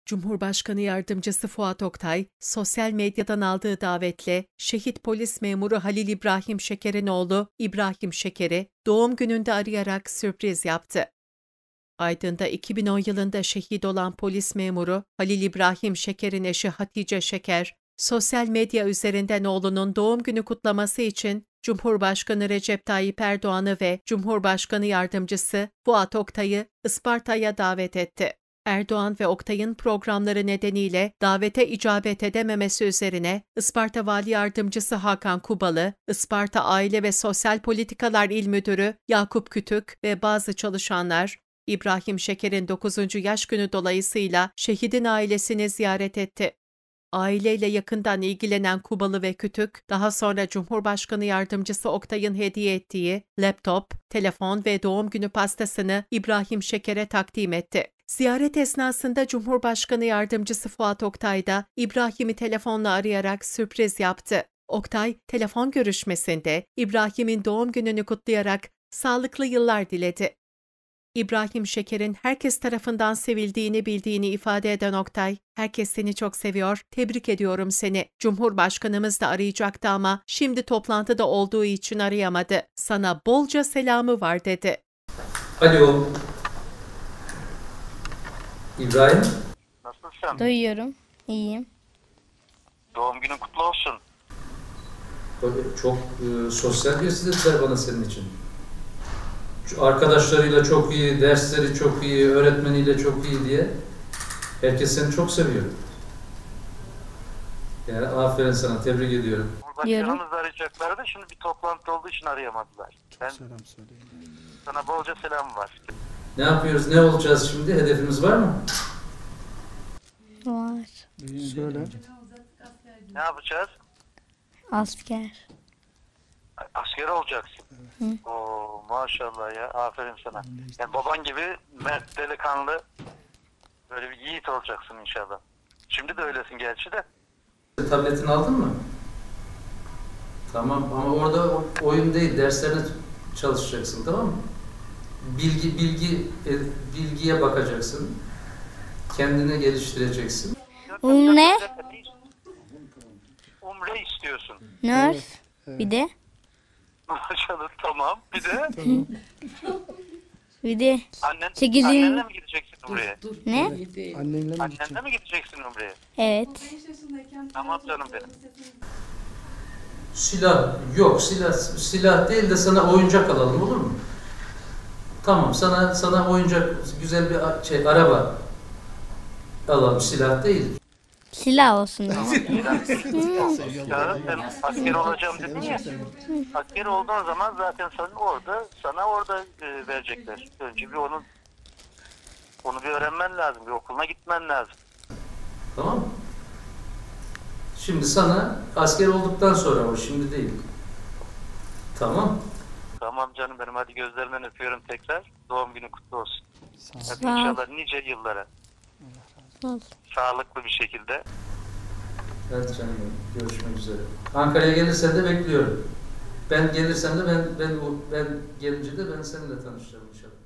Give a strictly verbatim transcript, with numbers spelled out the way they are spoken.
Cumhurbaşkanı Yardımcısı Fuat Oktay, sosyal medyadan aldığı davetle şehit polis memuru Halil İbrahim Şeker'in oğlu İbrahim Şeker'i doğum gününde arayarak sürpriz yaptı. Aydın'da iki bin on yılında şehit olan polis memuru Halil İbrahim Şeker'in eşi Hatice Şeker, sosyal medya üzerinden oğlunun doğum günü kutlaması için Cumhurbaşkanı Recep Tayyip Erdoğan'ı ve Cumhurbaşkanı Yardımcısı Fuat Oktay'ı Isparta'ya davet etti. Erdoğan ve Oktay'ın programları nedeniyle davete icabet edememesi üzerine Isparta Vali Yardımcısı Hakan Kubalı, Isparta Aile ve Sosyal Politikalar İl Müdürü Yakup Kütük ve bazı çalışanlar, İbrahim Şeker'in dokuzuncu yaş günü dolayısıyla şehidin ailesini ziyaret etti. Aileyle yakından ilgilenen Kubalı ve Kütük, daha sonra Cumhurbaşkanı Yardımcısı Oktay'ın hediye ettiği laptop, telefon ve doğum günü pastasını İbrahim Şeker'e takdim etti. Ziyaret esnasında Cumhurbaşkanı Yardımcısı Fuat Oktay da İbrahim'i telefonla arayarak sürpriz yaptı. Oktay, telefon görüşmesinde İbrahim'in doğum gününü kutlayarak sağlıklı yıllar diledi. İbrahim Şeker'in herkes tarafından sevildiğini bildiğini ifade eden Oktay, "Herkes seni çok seviyor, tebrik ediyorum seni. Cumhurbaşkanımız da arayacaktı ama şimdi toplantıda olduğu için arayamadı. Sana bolca selamı var." dedi. Alo. İbrahim. Nasılsın? Duyuyorum. İyiyim. Doğum günün kutlu olsun. Çok e, sosyal birisi dediler bana senin için. Arkadaşlarıyla çok iyi, dersleri çok iyi, öğretmeniyle çok iyi diye herkes seni çok seviyor. Yani aferin sana, tebrik ediyorum. Başkanımız arayacaklardı da şimdi bir toplantı olduğu için arayamadılar. Çok ben selam söyleyeyim. Sana bolca selam var. Ne yapıyoruz, ne olacağız şimdi? Hedefimiz var mı? Var. Söyle. Ne yapacağız? Asker. Asker olacaksın. Hı. Oo, maşallah ya, aferin sana. Yani baban gibi mert, delikanlı, böyle bir yiğit olacaksın inşallah. Şimdi de öylesin gerçi de. Tabletini aldın mı? Tamam ama orada oyun değil, derslerine çalışacaksın, tamam mı? Bilgi, bilgi, bilgiye bakacaksın. Kendini geliştireceksin. Umre? Umre istiyorsun. Nörs. Evet, evet. Bir de? Maşallah, tamam. Bir de Bir de annen, Çekilin. annenle mi gideceksin Umre'ye? ne? Annenle mi Annenle gideceksin? mi gideceksin Umre'ye? Evet. Tamam canım benim. Silah yok, silah silah değil de sana oyuncak alalım, olur mu? Tamam, sana sana oyuncak, güzel bir şey, araba alalım, silah değil. Silah olsun. Tamam. Ya sen asker olacağım dedin ya. Asker olduğun zaman zaten sen orada, sana orada e, verecekler. Önce bir onun onu bir öğrenmen lazım, bir okuluna gitmen lazım. Tamam mı? Şimdi sana asker olduktan sonra o, şimdi değil. Tamam. Tamam canım benim, hadi gözlerinden öpüyorum tekrar. Doğum günü kutlu olsun. Hadi Sağ ol. inşallah nice yıllara. Sağ ol. Sağlıklı bir şekilde. Evet canım, görüşmek üzere. Ankara'ya gelirsen de bekliyorum. Ben gelirsem de ben ben ben gelince de ben seninle tanışacağım inşallah.